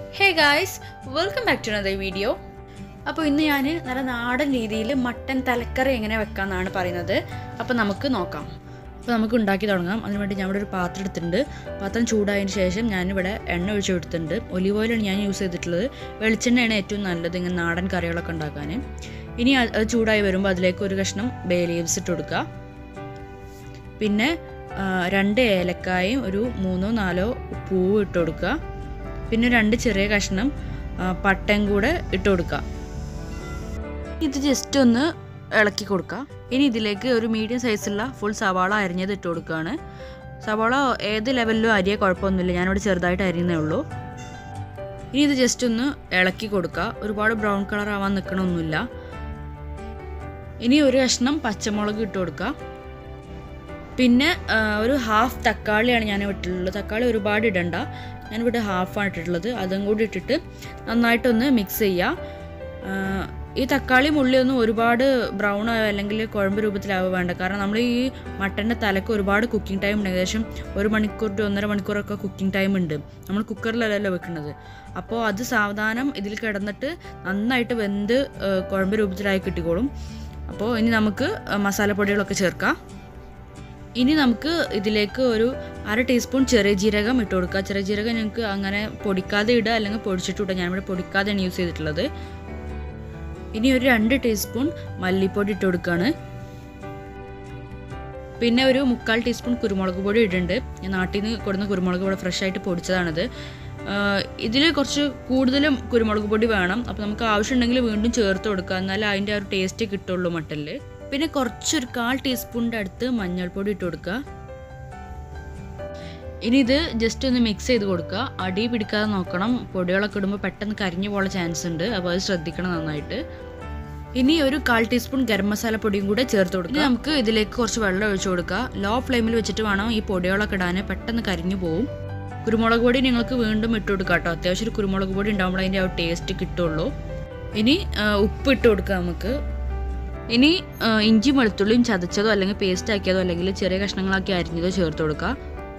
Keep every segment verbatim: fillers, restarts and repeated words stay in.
Hey guys, welcome back to another video. അപ്പോൾ ഇന്ന് ഞാൻ നല്ല നാടൻ രീതിയിൽ മട്ടൻ തലക്കറി എങ്ങനെ വെക്കാമെന്നാണ് പറയുന്നത്. അപ്പോൾ നമുക്ക് നോക്കാം. അപ്പോൾ നമുക്ക് ഉണ്ടാക്കി തുടങ്ങാം. അതിനുവേണ്ടി ഞാൻ ഇവിടെ ഒരു പാത്രം എടുത്തിട്ടുണ്ട്. പാത്രം ചൂടായതിന് ശേഷം ഞാനിവിടെ എണ്ണ ഒഴിച്ച് എടുത്തിട്ടുണ്ട്. ഒലിവ് ഓയിലാണ് ഞാൻ യൂസ് ചെയ്തിട്ടുള്ളത്. വെളിച്ചെണ്ണയാണ് ഏറ്റവും നല്ലത് ഇങ്ങനെ നാടൻ കറികളൊക്കെ ഉണ്ടാക്കാൻ. ഇനി അത് ചൂടായി വരുമ്പോൾ അതിലേക്ക് ഒരു കഷ്ണം ബേ ലീവ്സ് ഇട്ട് കൊടുക്കുക. പിന്നെ രണ്ട് ഏലക്കായും ഒരു മൂന്നോ നാലോ പൂവ് ഇട്ട് കൊടുക്കുക. പിന്നെ രണ്ട് ചെറിയ കഷ്ണം പട്ടയും കൂടെ ഇട്ട് കൊടുക്കുക. ഇത് ജസ്റ്റ് ഒന്ന് ഇളക്കി കൊടുക്കുക. ഇനി ഇതിലേക്ക് ഒരു മീഡിയം സൈസുള്ള ഫുൾ സവാള അരിഞ്ഞത് ഇട്ട് കൊടുക്കുകയാണ്. സവാള ഏത് ലെവലിലും അരിയെ കുഴപ്പമൊന്നുമില്ല, ഞാനിവിടെ ചെറുതായിട്ട് അരിയുന്നേ ഉള്ളൂ. ഇനി ഇത് ജസ്റ്റ് ഒന്ന് ഇളക്കി കൊടുക്കുക. ഒരുപാട് ബ്രൗൺ കളർ ആവാൻ നിൽക്കണമൊന്നുമില്ല. ഇനി ഒരു കഷ്ണം പച്ചമുളക് ഇട്ട് കൊടുക്കുക. പിന്നെ ഒരു ഹാഫ് തക്കാളിയാണ് ഞാൻ ഇട്ടിട്ടുള്ളത്. തക്കാളി ഒരുപാട് ഇടണ്ട, ഞാനിവിടെ ഹാഫാണ് ഇട്ടിട്ടുള്ളത്. അതും കൂടി ഇട്ടിട്ട് നന്നായിട്ടൊന്ന് മിക്സ് ചെയ്യുക. ഈ തക്കാളി മുള്ളിയൊന്നും ഒരുപാട് ബ്രൗൺ ആയോ അല്ലെങ്കിൽ കുഴമ്പ് രൂപത്തിലാവുക വേണ്ട. കാരണം നമ്മൾ ഈ മട്ടൻ്റെ തലക്ക് ഒരുപാട് കുക്കിംഗ് ടൈം ഉണ്ട്. ഏകദേശം ഒരു മണിക്കൂർ ടു ഒന്നര മണിക്കൂറൊക്കെ കുക്കിംഗ് ടൈം ഉണ്ട്. നമ്മൾ കുക്കറിലല്ലല്ലോ വെക്കുന്നത്. അപ്പോൾ അത് സാവധാനം ഇതിൽ കിടന്നിട്ട് നന്നായിട്ട് വെന്ത് കുഴമ്പ് രൂപത്തിലായി കിട്ടിക്കോളും. അപ്പോൾ ഇനി നമുക്ക് മസാലപ്പൊടികളൊക്കെ ചേർക്കാം. ഇനി നമുക്ക് ഇതിലേക്ക് ഒരു അര ടീസ്പൂൺ ചെറിയ ജീരകം ഇട്ട് കൊടുക്കുക. ചെറിയ ജീരകം ഞങ്ങൾക്ക് അങ്ങനെ പൊടിക്കാതെ ഇടുക അല്ലെങ്കിൽ പൊടിച്ചിട്ടിടുക. ഞാനിവിടെ പൊടിക്കാതെയാണ് യൂസ് ചെയ്തിട്ടുള്ളത്. ഇനി ഒരു രണ്ട് ടീസ്പൂൺ മല്ലിപ്പൊടി ഇട്ട് കൊടുക്കുകയാണ്. പിന്നെ ഒരു മുക്കാൽ ടീസ്പൂൺ കുരുമുളക് പൊടി ഇടുന്നുണ്ട്. ഞാൻ നാട്ടിൽ നിന്ന് കൊടുക്കുന്ന കുരുമുളക് പൊടി ഫ്രഷ് ആയിട്ട് പൊടിച്ചതാണിത്. ഇതിൽ കുറച്ച് കൂടുതലും കുരുമുളക് പൊടി വേണം. അപ്പോൾ നമുക്ക് ആവശ്യമുണ്ടെങ്കിൽ വീണ്ടും ചേർത്ത് കൊടുക്കുക, എന്നാലേ അതിൻ്റെ ആ ഒരു ടേസ്റ്റ് കിട്ടുള്ളൂ മട്ടനിൽ. പിന്നെ കുറച്ചൊരു കാൽ ടീസ്പൂണിൻ്റെ അടുത്ത് മഞ്ഞൾപ്പൊടി ഇട്ട് കൊടുക്കുക. ഇനി ഇത് ജസ്റ്റ് ഒന്ന് മിക്സ് ചെയ്ത് കൊടുക്കുക. അടി പിടിക്കാതെ നോക്കണം. പൊടികളൊക്കെ ഇടുമ്പോൾ പെട്ടെന്ന് കരിഞ്ഞു പോകാൻ ചാൻസ് ഉണ്ട്. അപ്പോൾ അത് ശ്രദ്ധിക്കണം നന്നായിട്ട്. ഇനി ഒരു കാൽ ടീസ്പൂൺ ഗരം മസാല പൊടിയും കൂടെ ചേർത്ത് കൊടുക്കുക. നമുക്ക് ഇതിലേക്ക് കുറച്ച് വെള്ളം ഒഴിച്ചു കൊടുക്കുക. ലോ ഫ്ലെയിമിൽ വെച്ചിട്ട് വേണം ഈ പൊടികളൊക്കെ ഇടാൻ, പെട്ടെന്ന് കരിഞ്ഞു പോകും. കുരുമുളക് പൊടി നിങ്ങൾക്ക് വീണ്ടും ഇട്ട് കൊടുക്കുക കേട്ടോ. അത്യാവശ്യം ഒരു കുരുമുളക് പൊടി ഉണ്ടാകുമ്പോൾ അതിൻ്റെ ആ ടേസ്റ്റ് കിട്ടുള്ളൂ. ഇനി ഉപ്പ് ഇട്ട് കൊടുക്കുക നമുക്ക്. ഇനി ഇഞ്ചി വെളുത്തുള്ളിയും ചതച്ചതോ അല്ലെങ്കിൽ പേസ്റ്റ് ആക്കിയതോ അല്ലെങ്കിൽ ചെറിയ കഷ്ണങ്ങളാക്കി അരിഞ്ഞതോ ചേർത്ത് കൊടുക്കുക.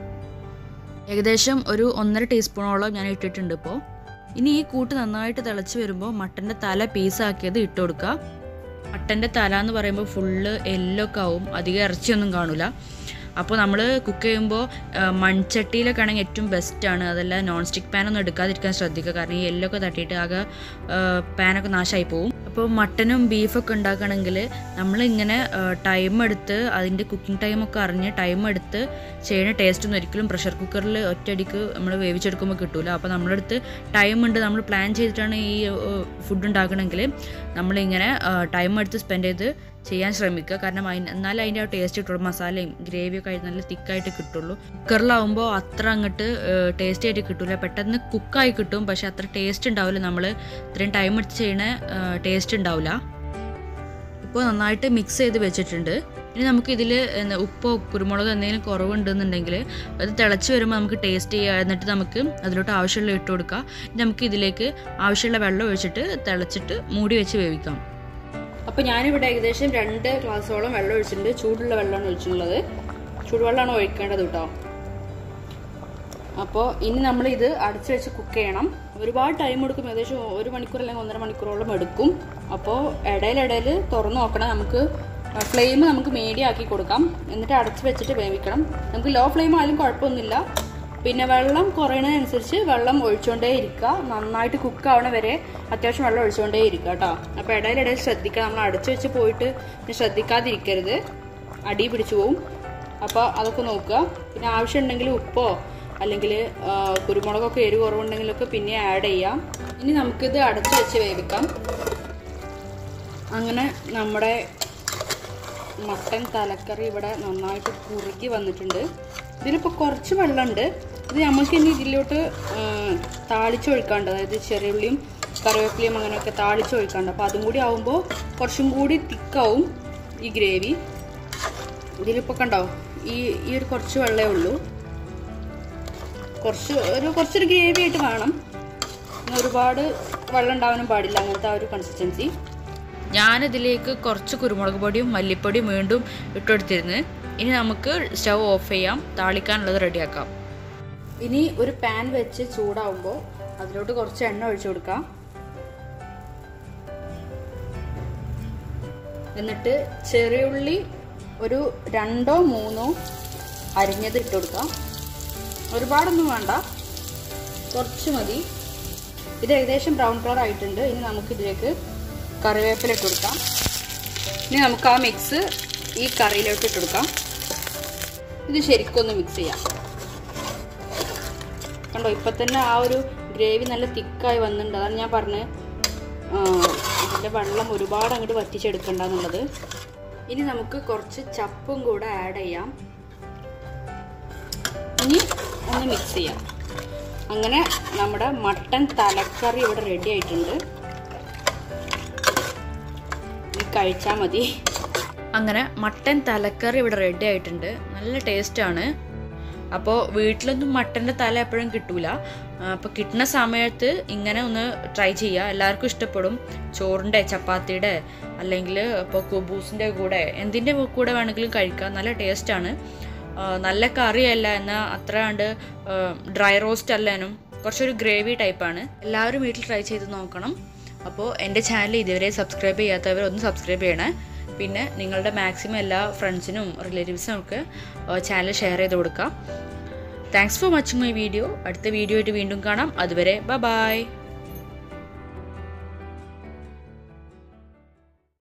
ഏകദേശം ഒരു ഒന്നര ടീസ്പൂണോളം ഞാൻ ഇട്ടിട്ടുണ്ട് ഇപ്പോൾ. ഇനി ഈ കൂട്ട് നന്നായിട്ട് തിളച്ച് വരുമ്പോൾ മട്ടൻ്റെ തല പീസാക്കിയത് ഇട്ട് കൊടുക്കുക. മട്ടൻ്റെ തല എന്ന് പറയുമ്പോൾ ഫുള്ള് എല്ലൊക്കെ ആവും, അധികം ഇറച്ചിയൊന്നും കാണില്ല. അപ്പോൾ നമ്മൾ കുക്ക് ചെയ്യുമ്പോൾ മൺചട്ടിയിലൊക്കെ ആണെങ്കിൽ ഏറ്റവും ബെസ്റ്റാണ്. അതല്ല നോൺ സ്റ്റിക്ക് പാനൊന്നും എടുക്കാതിരിക്കാൻ ശ്രദ്ധിക്കുക. കാരണം ഈ എല്ലൊക്കെ തട്ടിയിട്ട് ആകെ പാനൊക്കെ നാശമായി പോവും. അപ്പോൾ മട്ടനും ബീഫൊക്കെ ഉണ്ടാക്കണമെങ്കിൽ നമ്മളിങ്ങനെ ടൈം എടുത്ത് അതിൻ്റെ കുക്കിംഗ് ടൈമൊക്കെ അറിഞ്ഞ് ടൈം എടുത്ത് ചെയ്യുന്ന ടേസ്റ്റൊന്നും ഒരിക്കലും പ്രഷർ കുക്കറിൽ ഒറ്റയടിക്ക് നമ്മൾ വേവിച്ചെടുക്കുമ്പോൾ കിട്ടില്ല. അപ്പോൾ നമ്മളടുത്ത് ടൈം ഉണ്ട്, നമ്മൾ പ്ലാൻ ചെയ്തിട്ടാണ് ഈ ഫുഡ് ഉണ്ടാക്കണമെങ്കിൽ നമ്മളിങ്ങനെ ടൈം എടുത്ത് സ്പെൻഡ് ചെയ്ത് ചെയ്യാൻ ശ്രമിക്കുക. കാരണം അതിന് എന്നാലും അതിൻ്റെ ആ ടേസ്റ്റ് കിട്ടുള്ളൂ. മസാലയും ഗ്രേവിയൊക്കെ ആയിട്ട് നല്ല തിക്കായിട്ട് കിട്ടുള്ളൂ. കുക്കറിലാവുമ്പോൾ അത്ര അങ്ങോട്ട് ടേസ്റ്റ് ആയിട്ട് കിട്ടില്ല. പെട്ടെന്ന് കുക്കായി കിട്ടും, പക്ഷെ അത്ര ടേസ്റ്റ് ഉണ്ടാവില്ല. നമ്മൾ ഇത്രയും ടൈം എടുത്ത് ചെയ്യണ ടേസ്റ്റ് ഉണ്ടാവില്ല. ഇപ്പോൾ നന്നായിട്ട് മിക്സ് ചെയ്ത് വെച്ചിട്ടുണ്ട്. ഇനി നമുക്ക് ഇതിൽ ഉപ്പോ കുരുമുളകോ എന്തെങ്കിലും കുറവുണ്ടെന്നുണ്ടെങ്കിൽ അത് തിളച്ച് വരുമ്പോൾ നമുക്ക് ടേസ്റ്റ് ചെയ്യുക. എന്നിട്ട് നമുക്ക് അതിലോട്ട് ആവശ്യമുള്ള ഇട്ട് കൊടുക്കുക. നമുക്ക് ഇതിലേക്ക് ആവശ്യമുള്ള വെള്ളം ഒഴിച്ചിട്ട് തിളച്ചിട്ട് മൂടി വെച്ച് വേവിക്കാം. അപ്പോൾ ഞാനിവിടെ ഏകദേശം രണ്ട് ഗ്ലാസ്സോളം വെള്ളം ഒഴിച്ചിട്ടുണ്ട്. ചൂടുള്ള വെള്ളമാണ് ഒഴിച്ചിട്ടുള്ളത്. ചൂടുവെള്ളമാണ് ഒഴിക്കേണ്ടത് കേട്ടോ. അപ്പോൾ ഇനി നമ്മൾ ഇത് അടച്ചു വെച്ച് കുക്ക് ചെയ്യണം. ഒരുപാട് ടൈം എടുക്കും, ഏകദേശം ഒരു മണിക്കൂർ അല്ലെങ്കിൽ ഒന്നര മണിക്കൂറോളം എടുക്കും. അപ്പോൾ ഇടയിലിടയിൽ തുറന്ന് നോക്കണം. നമുക്ക് ഫ്ലെയിം നമുക്ക് മീഡിയം ആക്കി കൊടുക്കാം. എന്നിട്ട് അടച്ചു വെച്ചിട്ട് വേവിക്കണം. നമുക്ക് ലോ ഫ്ലെയിം ആയാലും കുഴപ്പമൊന്നുമില്ല. പിന്നെ വെള്ളം കുറയുന്നതിനനുസരിച്ച് വെള്ളം ഒഴിച്ചുകൊണ്ടേ ഇരിക്കുക. നന്നായിട്ട് കുക്ക് ആവണ വരെ അത്യാവശ്യം വെള്ളം ഒഴിച്ചുകൊണ്ടേ ഇരിക്കുക കേട്ടോ. അപ്പോൾ ഇടയിലിടയിൽ ശ്രദ്ധിക്കുക. നമ്മൾ അടച്ചു വെച്ച് പോയിട്ട് ശ്രദ്ധിക്കാതിരിക്കരുത്, അടി പിടിച്ചു പോവും. അപ്പോൾ അതൊക്കെ നോക്കുക. പിന്നെ ആവശ്യമുണ്ടെങ്കിൽ ഉപ്പോ അല്ലെങ്കിൽ കുരുമുളകൊക്കെ എരിവ് കുറവുണ്ടെങ്കിലൊക്കെ പിന്നെ ആഡ് ചെയ്യാം. ഇനി നമുക്കിത് അടച്ചു വെച്ച് വേവിക്കാം. അങ്ങനെ നമ്മുടെ മട്ടൻ തലക്കറി ഇവിടെ നന്നായിട്ട് കുറുകി വന്നിട്ടുണ്ട്. ഇതിലിപ്പോൾ കുറച്ച് വെള്ളമുണ്ട്. ഇത് നമുക്ക് ഇനി ഇതിലോട്ട് താളിച്ചൊഴിക്കാണ്ട്, അതായത് ചെറിയുള്ളിയും കറിവേപ്പിലയും അങ്ങനെയൊക്കെ താളിച്ചൊഴിക്കാണ്ട്. അപ്പോൾ അതും കൂടി ആവുമ്പോൾ കുറച്ചും കൂടി തിക്കാവും ഈ ഗ്രേവി. ഇതിലിപ്പോൾ കണ്ടാവും ഈ ഈ ഒരു കുറച്ച് വെള്ളമേ ഉള്ളൂ. കുറച്ച് ഒരു കുറച്ചൊരു ഗ്രേവി ആയിട്ട് വേണം. ഒരുപാട് വെള്ളം ഉണ്ടാവാനും പാടില്ല, അങ്ങനത്തെ ആ ഒരു കൺസിസ്റ്റൻസി. ഞാനിതിലേക്ക് കുറച്ച് കുരുമുളക് പൊടിയും മല്ലിപ്പൊടിയും വീണ്ടും ഇട്ടെടുത്തിരുന്നു. ഇനി നമുക്ക് സ്റ്റവ് ഓഫ് ചെയ്യാം, താളിക്കാനുള്ളത് റെഡിയാക്കാം. ഇനി ഒരു പാൻ വെച്ച് ചൂടാവുമ്പോൾ അതിലോട്ട് കുറച്ച് എണ്ണ ഒഴിച്ചു കൊടുക്കാം. എന്നിട്ട് ചെറിയുള്ളി ഒരു രണ്ടോ മൂന്നോ അരിഞ്ഞത് ഇട്ട് കൊടുക്കാം. ഒരുപാടൊന്നും വേണ്ട, കുറച്ച് മതി. ഇത് ഏകദേശം ബ്രൗൺ കളർ ആയിട്ടുണ്ട്. ഇനി നമുക്ക് ഇതിലേക്ക് കറിവേപ്പില ഇട്ട് കൊടുക്കാം. ഇനി നമുക്ക് ആ മിക്സ് ഈ കറിയിലോട്ട് ഇട്ട് കൊടുക്കാം. ഇത് ശരിക്കൊന്ന് മിക്സ് ചെയ്യാം. കണ്ടോ, ഇപ്പം തന്നെ ആ ഒരു ഗ്രേവി നല്ല തിക്കായി വന്നിട്ടുണ്ട്. അതാണ് ഞാൻ പറഞ്ഞത് ഇതിൻ്റെ വെള്ളം ഒരുപാട് അങ്ങോട്ട് വറ്റിച്ചെടുക്കണ്ട എന്നുള്ളത്. ഇനി നമുക്ക് കുറച്ച് ചപ്പും കൂടെ ആഡ് ചെയ്യാം. ഇനി ഒന്ന് മിക്സ് ചെയ്യാം. അങ്ങനെ നമ്മുടെ മട്ടൻ തലക്കറി ഇവിടെ റെഡി ആയിട്ടുണ്ട്. ഇനി കഴിച്ചാൽ മതി. അങ്ങനെ മട്ടൻ തലക്കറി ഇവിടെ റെഡി ആയിട്ടുണ്ട്. നല്ല ടേസ്റ്റാണ്. അപ്പോൾ വീട്ടിലൊന്നും മട്ടൻ്റെ തല എപ്പോഴും കിട്ടൂല. അപ്പോൾ കിട്ടുന്ന സമയത്ത് ഇങ്ങനെ ഒന്ന് ട്രൈ ചെയ്യുക. എല്ലാവർക്കും ഇഷ്ടപ്പെടും. ചോറിൻ്റെ, ചപ്പാത്തിയുടെ, അല്ലെങ്കിൽ ഇപ്പോൾ കുബൂസിൻ്റെ കൂടെ എന്തിൻ്റെ കൂടെ വേണമെങ്കിലും കഴിക്കാം. നല്ല ടേസ്റ്റാണ്. നല്ല കറിയല്ല, എന്നാൽ അത്ര കണ്ട് ഡ്രൈ റോസ്റ്റ് അല്ലേനും കുറച്ചൊരു ഗ്രേവി ടൈപ്പാണ്. എല്ലാവരും വീട്ടിൽ ട്രൈ ചെയ്ത് നോക്കണം. അപ്പോൾ എൻ്റെ ചാനൽ ഇതുവരെ സബ്സ്ക്രൈബ് ചെയ്യാത്തവർ ഒന്ന് സബ്സ്ക്രൈബ് ചെയ്യണേ. പിന്നെ നിങ്ങളുടെ മാക്സിമം എല്ലാ ഫ്രണ്ട്സിനും റിലേറ്റീവ്സിനും ഒക്കെ ചാനൽ ഷെയർ ചെയ്ത് കൊടുക്കാം. Thanks for watching my video. അടുത്ത വീഡിയോ ആയിട്ട് വീണ്ടും കാണാം. അതുവരെ ബൈ ബൈ.